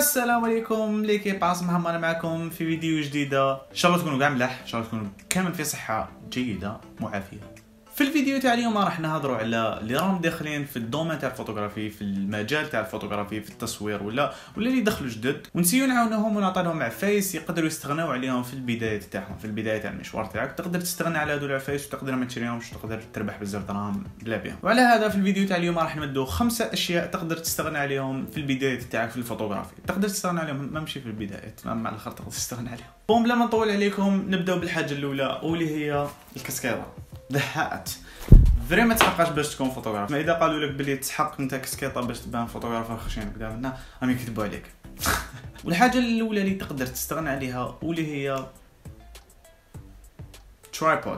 السلام عليكم ليكيب عاصم محمد، انا معكم في فيديو جديده. ان شاء الله تكونوا كاع ملاح، ان شاء الله تكونوا كامل في صحه جيده وعافيه. في الفيديو تاع اليوم راح نهضروا على اللي راهم داخلين في الدومين تاع الفوتوغرافي، في المجال تاع الفوتوغرافي، في التصوير ولا اللي دخلوا جدد، ونسيو نعاونوهم ونعطي لهم عفايس يقدروا يستغناو عليهم في البدايات تاعهم، في البدايه تاع المشوار تاعك. تقدر تستغنى على هذو العفايس وتقدر ما تشريهمش، تقدر تربح بزاف دراهم بلا بهم. وعلى هذا في الفيديو تاع اليوم راح نمدوا 5 اشياء تقدر تستغنى عليهم في البدايات تاعك في الفوتوغرافي. تقدر تستغنى عليهم ماشي في البدايات، مع الاخر تقدر تستغنى عليهم. بون بلا ما نطول عليكم نبداو بالحاجه الاولى واللي هي الكاسكيطه، ذا هات. فري ما تحقاش باش تكون فوتوغراف. ما اذا قالوا لك بلي تحق انت كاسكيطه باش تبان فوتوغرافر خشين كدا منا راهم يكذبوا عليك. والحاجه الاولى اللي تقدر تستغنى عليها واللي هي ترايبود.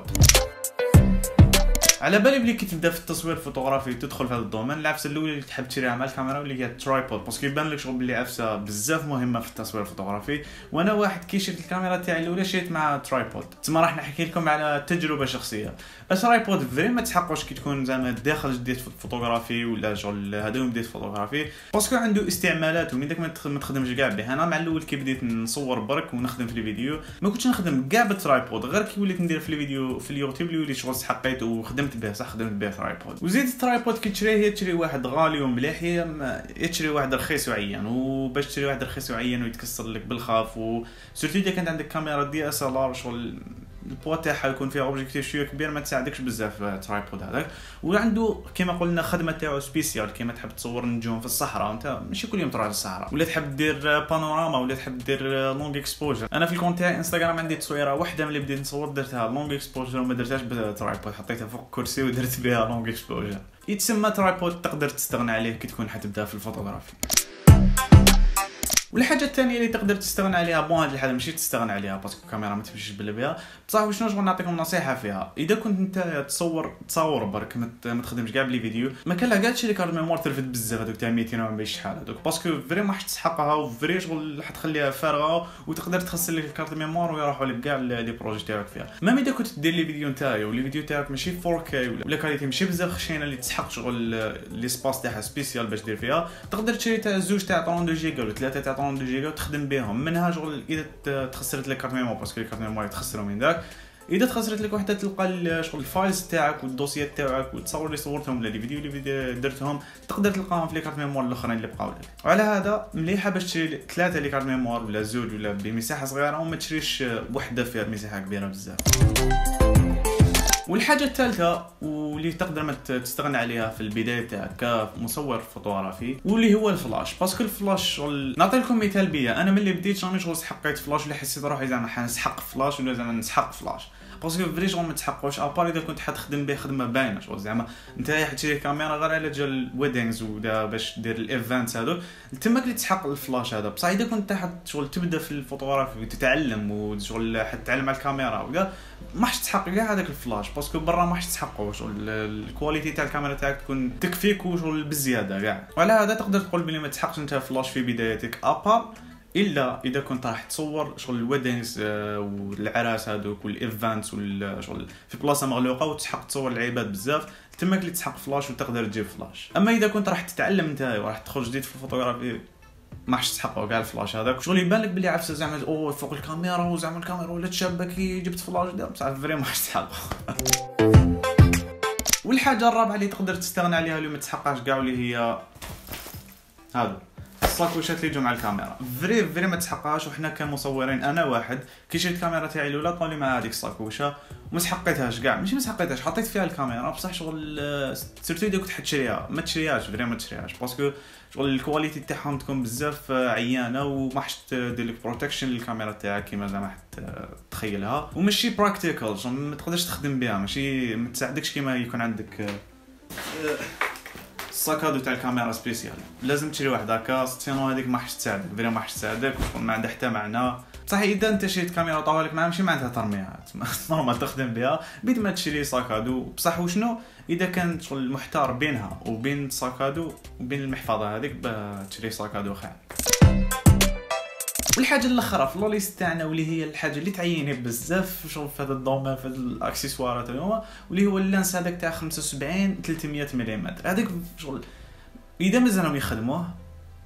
على بالي بلي كي تبدا في التصوير الفوتوغرافي تدخل في هذا الدومين، العفسه الاولى اللي تحب تشريها مع الكاميرا واللي هي الترايبود، باسكو يبان لك شغل بلي عفسه بزاف مهمه في التصوير الفوتوغرافي. وانا واحد كي شريت الكاميرا تاعي الاولى شريت مع ترايبود، تما راح نحكي لكم على تجربه شخصيه. الترايبود فري ما تحقوش كي تكون زعما داخل جديد في الفوتوغرافي ولا شغل هذا بديت فوتوغرافي، باسكو عنده استعمالات ومن داك ما تخدمش كاع به. انا مع الاول كي بديت نصور برك ونخدم في الفيديو ما كنتش نخدم كاع بالترايبود، غير كي وليت ندير في الفيديو في اليوتيوب اللي وليت شغل حقيت وخدمت به، صح خدمت به ترايبود. وزيد الترايبود كي تشريه تشري واحد غالي ومليح، تشري واحد رخيص وعيان، وباش تشري واحد رخيص وعيان ويتكسر لك بالخاف، وسورتو اذا كانت عندك كاميرا دي اس ال ار شغل البوا تاعها يكون فيها اوبجيكتيف شويه كبير ما تساعدكش بزاف الترايبود هذاك. وعنده كما قلنا خدمه تاعو سبيسيال، كيما تحب تصور نجوم في الصحراء، انت ماشي كل يوم تروح للصحراء، ولا تحب دير بانوراما ولا تحب دير لونج اكسبوجر. انا في الكونت تاعي انستغرام عندي تصويره واحده ملي بديت نصور درتها لونج اكسبوجر وما درتهاش بالترايبود، حطيتها فوق كرسي ودرت بها لونج اكسبوجر. يتسمى ترايبود تقدر تستغنى عليه كي تكون حتبدا في الفوتوغرافي. والحاجه الثانيه اللي تقدر تستغنى عليها، بون هذه الحاجه ماشي تستغنى عليها باسكو الكاميرا ما تمشيش بلا بها، بصح وشنو شغل نعطيكم نصيحه فيها. اذا كنت انت تصور برك ما تخدمش كاع بلي فيديو، ما كان لا كاع تشري كارت ميموار ترفد بزاف هذوك تاع 240 شحال هذوك، باسكو فري ما حش تسحقها وفري شغل حتخليها فارغه وتقدر تخسر لك الكارت ميموار ويروحوا لك كاع لي بروجي تاعك فيها. ميم اذا كنت دير لي فيديو نتاعي واللي فيديو تاعك ماشي 4K ولا كاليتي ماشي بزاف خشينه اللي تسحق شغل لي سباس تاعها سبيسيال باش دير فيها، تقدر تشري تاع زوج تاع 32 جيجا ولا 3 تاع 32 جيجا وتخدم بهم. منها شغل اذا تخسرت لك كارت ميموار، باسكو الكارت ميموار يتخسروا من داك، اذا تخسرت لك وحده تلقى شغل الفايلز تاعك والدوسيات تاعك وتصور اللي صورتهم ولا لي فيديو اللي درتهم تقدر تلقاهم في لي كارت ميموار الاخرين اللي بقاو لك. وعلى هذا مليحه باش تشري 3 لي كارت ميموار ولا زوج ولا بمساحه صغيره وما تشريش وحده فيها مساحه كبيره بزاف. والحاجه الثالثه واللي تقدر ما تستغنى عليها في البدايه تاعك كمصور فوتوغرافي واللي هو الفلاش، باسكو الفلاش نعطي لكم مثال بيا. انا ملي بديت راني شغل سحقيت فلاش ولا حسيت روحي زعما حنسحق فلاش ولا زعما نسحق فلاش، باسكو فري شغل ما تحققوش ابار اذا كنت حتخدم به خدمه باينه شغل زعما انت حتشري كاميرا غير على جال الويدينغز ودا باش دير الايفنت هذو تماك اللي تسحق الفلاش هذا. بصح اذا كنت شغل تبدا في الفوتوغرافي وتتعلم وشغل حتتعلم على الكاميرا وكذا ما حش تسحق كاع هذاك الفلاش، باسكو برا ما حش تسحقو شغل الكواليتي تاع الكاميرا تاعك تكون تكفيك وشغل بزياده كاع. وعلى هذا تقدر تقول بلي ما تسحقش انت فلاش في بدايتك ابار الا اذا كنت راح تصور شغل الويدينغز والعراس هذوك والايفنتس شغل في بلاصه مغلوقه وتسحق تصور العباد بزاف، تماك اللي تسحق فلاش وتقدر تجيب فلاش. اما اذا كنت راح تتعلم انت وراح تدخل جديد في الفوتوغرافي ما حش تسحقوا كاع الفلاش هذاك، شغل يبان لك بلي عفسه زعما فوق الكاميرا وزعما الكاميرا ولا تشابه كي جبت فلاش دابا، بصح فري ما حش تسحقوا. والحاجه الرابعه اللي تقدر تستغنى عليها اللي ما تسحقهاش كاع واللي هي هذا الصاكوشات اللي يجوا مع الكاميرا، فري ما تسحقهاش. وحنا كمصورين انا واحد كي شريت الكاميرا تاعي الاولى طالي مع هذيك الصاكوشه وما سحقيتهاش كاع، ماشي ما سحقيتهاش حطيت فيها الكاميرا، بصح شغل سيرتو اذا كنت حتشريها ما تشريهاش فري ما تشريهاش، باسكو شغل الكواليتي تاعهم تكون بزاف عيانه وما حش دير لك بروتكشن للكاميرا تاعك كيما زعما تخيلها، وماشي براكتيكال شغل ما تقدرش تخدم بها، ماشي ما تساعدكش كيما يكون عندك الساكادو تاع الكاميرا سبيسيال. لازم تشري واحد هكا سينو هذيك ما حش تساعدك فري ما حش تساعدك وما عندها حتى معنى. صح اذا انت شريت كاميرا طوالك معها ماشي معناتها ترميها نورمال تخدم بها بيد ما تشري ساكادو، بصح وشنو اذا كان شغل محتار بينها وبين الساكادو وبين المحفظه هذيك تشري ساكادو خير. والحاجه الاخرى في الليست تاعنا واللي هي الحاجه اللي تعيني بزاف شغل في هذا الدومين في الاكسسوارات اليوم واللي هو اللانس هذاك تاع 75-300 ملم. هذاك شغل اذا مازالهم يخدموه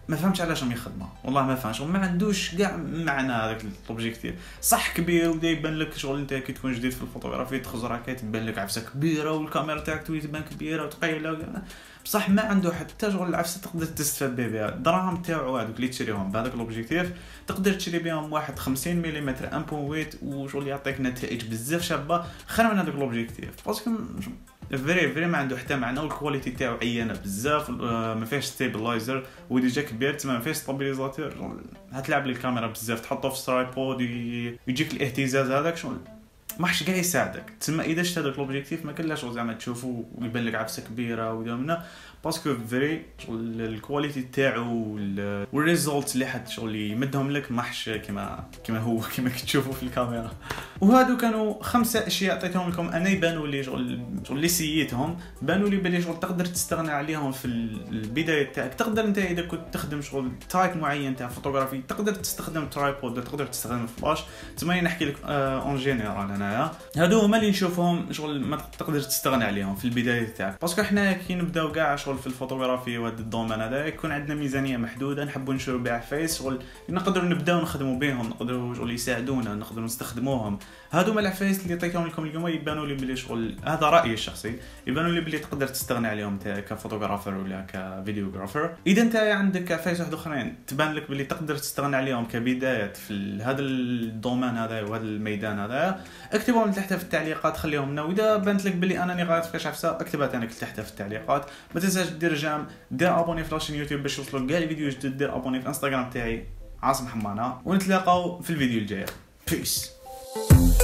ما فهمتش علاش راهم يخدمها، والله ما فهمتش، ما عندوش كاع معنى هذاك الاوبجيكتيف. صح كبير ودا يبان لك شغل انت كي تكون جديد في الفوتوغرافي تخزر هكا تبان لك عفسه كبيره والكاميرا تاعك تولي تبان كبيره وثقيله، بصح ما عنده حتى شغل العفسه تقدر تستفاد بها. الدراهم تاعو هذوك اللي تشريهم بهذاك الاوبجيكتيف تقدر تشري بهم واحد 50 ملم 1.8 وشغل يعطيك نتائج بزاف شابه خير من هذاك الاوبجيكتيف، باسكو فري ما عنده حتى معنى، والكواليتي تاعو عيانه بزاف، ما فيهش ستابلايزر وديجا كبير تما ما فيهش ستابيليزاتور، هتلعب لي الكاميرا بزاف تحطه في سترايبود يجيك الاهتزاز هذاك شغل ما حش كاع يساعدك. تسمى اذا شفت هذاك الاوبجيكتيف ما كلاش زعما تشوفو ويبان لك عفسه كبيره ودامنا، باسكو فري الكواليتي تاعو والريزولت اللي حد شغل يمدهم لك ماحش كما كتشوفوا في الكاميرا. وهادو كانوا 5 اشياء عطيتهم لكم انا يبانوا لي شغل اللي سيتهم بانوا لي بلي شغل تقدر تستغنى عليهم في البدايه تاعك. تقدر انت اذا كنت تخدم شغل تايب معين تاع فوتوغرافي تقدر تستخدم ترايبود، تقدر تستخدم فلاش. تما نحكي لك اون جينيرال انايا هادو هما اللي نشوفهم شغل ما تقدر تستغنى عليهم في البدايه تاعك، باسكو حنا كي نبداو كاع شغل في الفوتوغرافي وهذا الدومين هذا يكون عندنا ميزانيه محدوده نحبوا نشرو بها عفايس شغل نقدروا نبداو نخدموا بهم، نقدروا شغل يساعدونا نقدروا نستخدموهم. هادو هما العفايس اللي عطيتهم لكم اليوم يبانوا لي بلي شغل هذا رايي الشخصي، يبانوا لي بلي تقدر تستغنى عليهم كفوتوغرافر ولا كفيديوغرافر. اذا انت عندك عفايس واحد اخرين تبان لك بلي تقدر تستغنى عليهم كبدايه في هذا الدومين هذا وهذا الميدان هذا، اكتبهم تحت في التعليقات خليهم لنا، واذا بانت لك بلي انني غلط في كاش عفسه اكتبها ثاني تحت في التعليقات. ما تنساش دير جام، دير ابوني في لاشين يوتيوب باش يوصلوك كاع الفيديو جدد، دير ابوني في الانستغرام تاعي عاصم حمانه، ونتلاقاو في الفيديو الجاي. بيس.